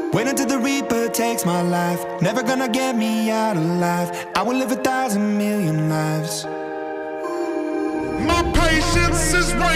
Wait until the Reaper takes my life. Never gonna get me out alive. I will live 1,000,000,000 lives. My patience is waiting.